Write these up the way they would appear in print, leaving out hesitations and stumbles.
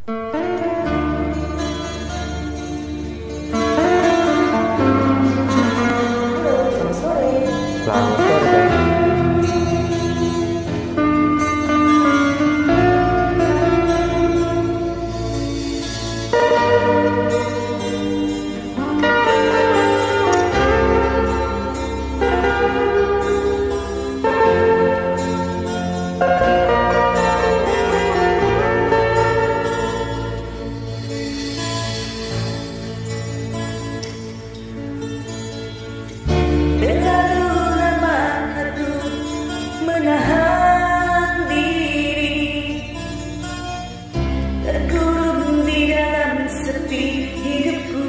Selamat sore. Selamat sore, Teh. Terlalu lama aku menahan diri, terkurung di dalam sepi hidupku.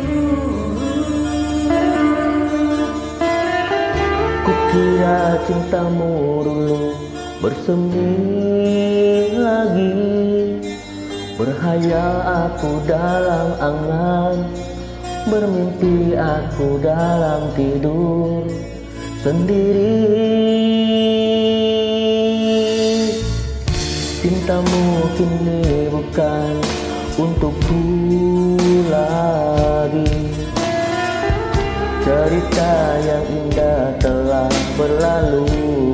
Kukira cintamu dulu bersemi lagi, berhayal aku dalam angan, bermimpi aku dalam tidur sendiri. Cintamu kini bukan untukku lagi, cerita yang indah telah berlalu.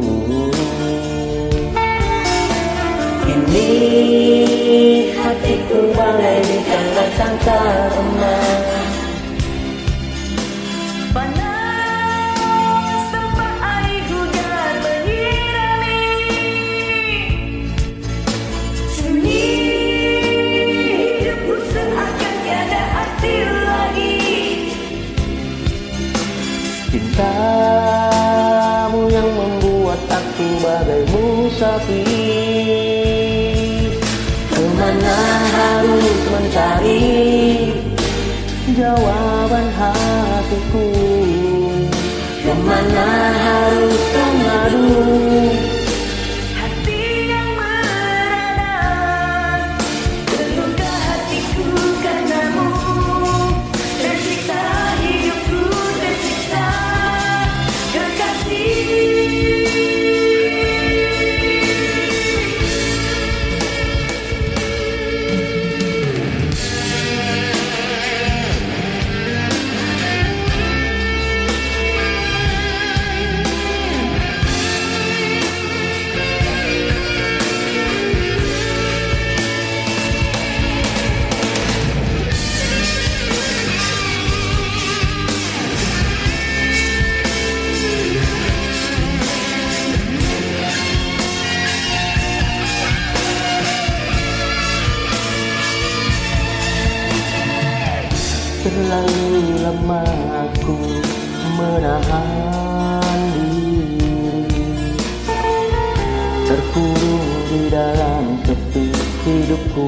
Kini hatiku bagai bintang sangka emas, panas tanpa air hujan menyirami. Sunyi hidupku seakan tiada arti lagi. Cintamu yang membuat aku bagai musafir, kemana harus mencari jawaban hatiku, kemana harus mengadu. Hati yang merana, terluka hatiku karenamu, tersiksa hidupku, tersiksa kekasih. Terlalu lama aku menahan diri, terkurung di dalam sepi hidupku.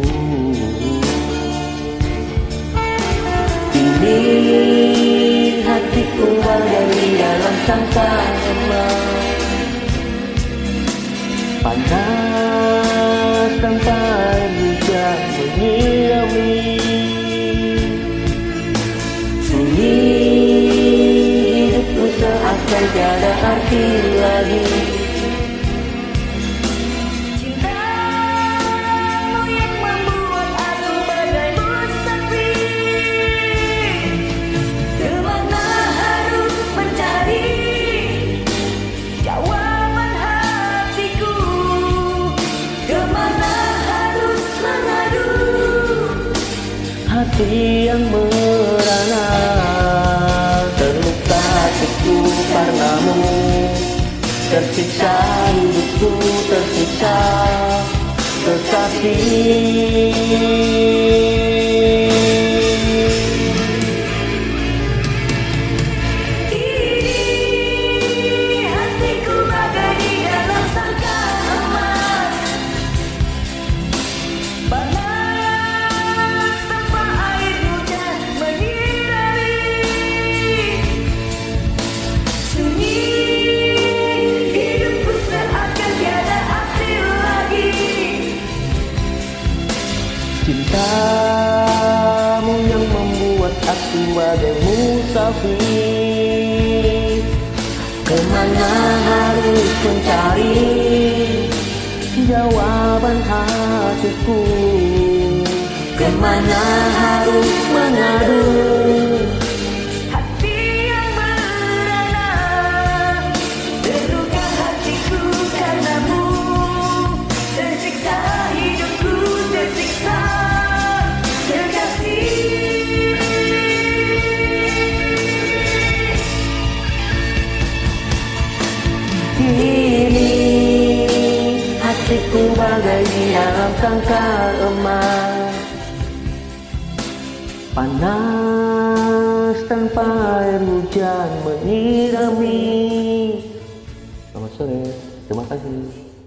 Kini hatiku bagai di dalam sangka emas, panas tanpa air hujan menyirami. sunyi hidupku seakan tiada arti lagi. Cintamu yang membuat aku bagai musafir, kemana harus mencari jawaban hatiku, kemana harus mengadu. Hati yang merana, terluka hatiku karenamu, tersiksa hidupku, tersiksa kekasih. Kini hatiku bagai di dalam sangka emas, panas tanpa air hujan menyirami. Sunyi hidupku seakan tiada arti lagi. Cintamu yang membuat aku bagai musafir, kemana harus mencari jawaban hatiku, kemana harus mengadu. Hati yang merana, terluka hatiku karenamu, tersiksa hidupku, tersiksa kekasih. Kini hatiku bagai di dalam sangkar emas, panas tanpa air hujan menyirami. Selamat sore, terima kasih.